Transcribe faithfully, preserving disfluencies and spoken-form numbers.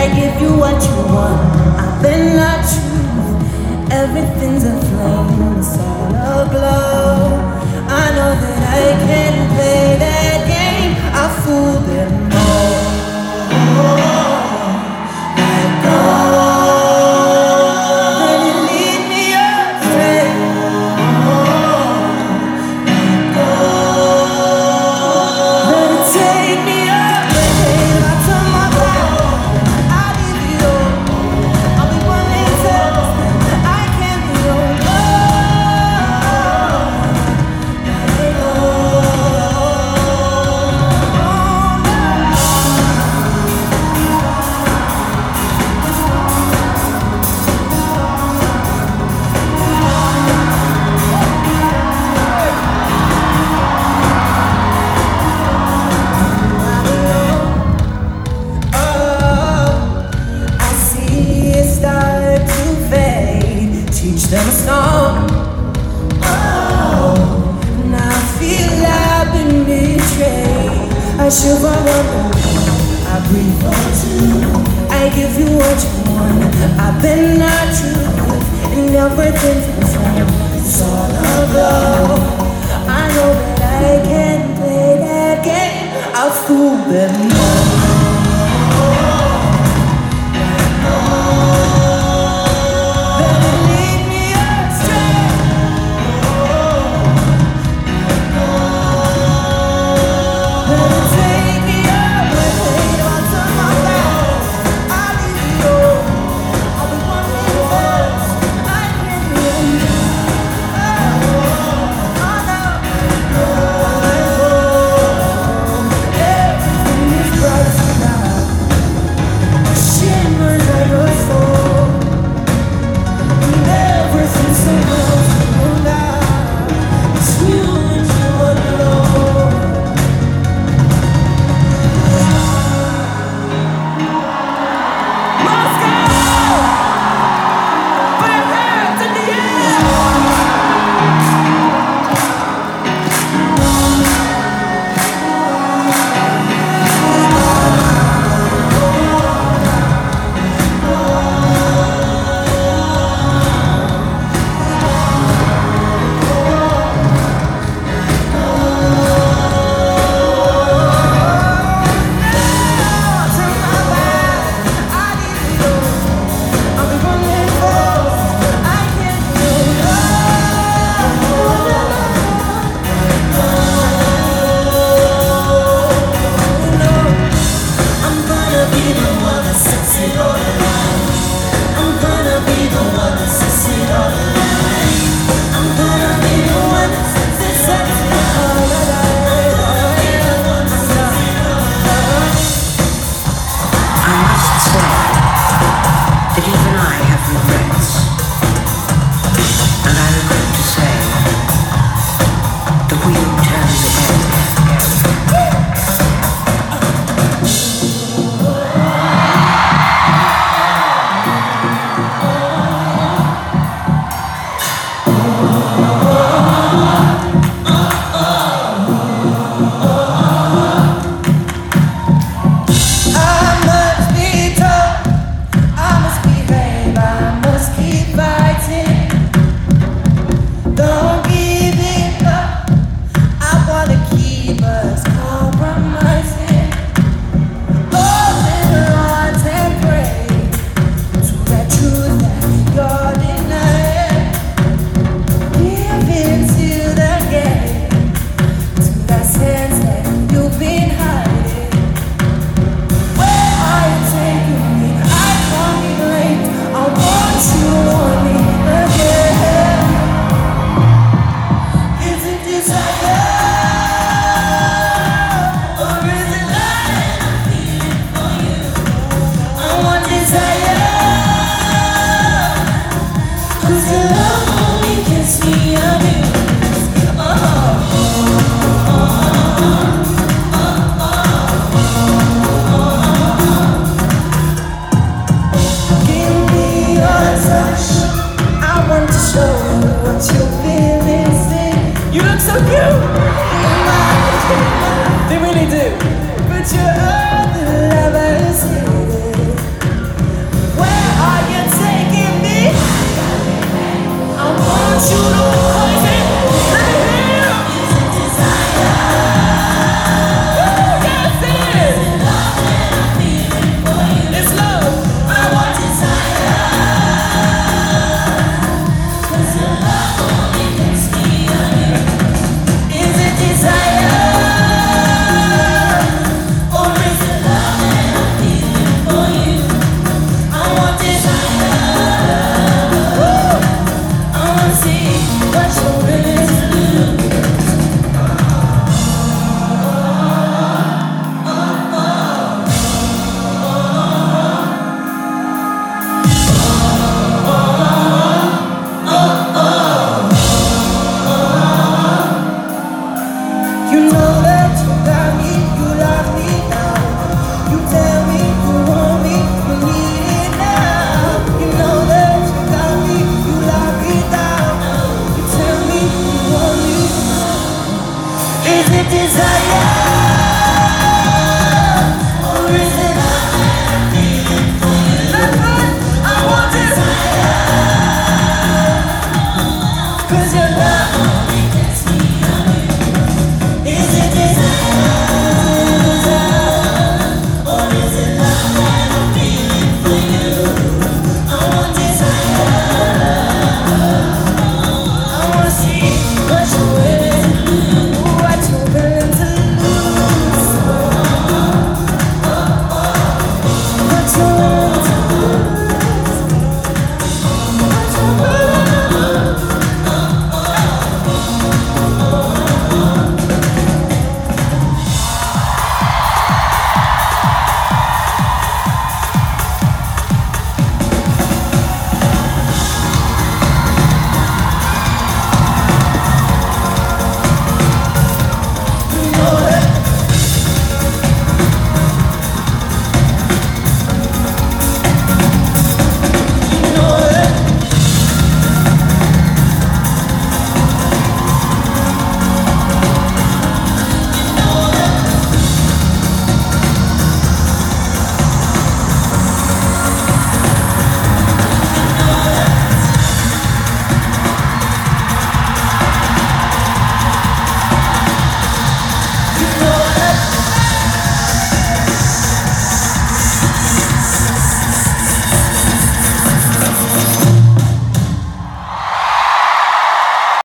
I give you what you want. I've been not truth. Everything's a flame, it's all aglow. I know that I can play that game. I fool them all. Let go. Let it lead me astray. Let go. Let it take me away. I turn my back. I leave it all. I'll be one day test. I can't be alone. Teach them a song. Oh, and I feel I've been betrayed. I shiver one, I breathe for two. I give you what you want. I've been not true, and everything's the same. It's all a blow. I know that I can't play that game. I'll fool them all. Sexy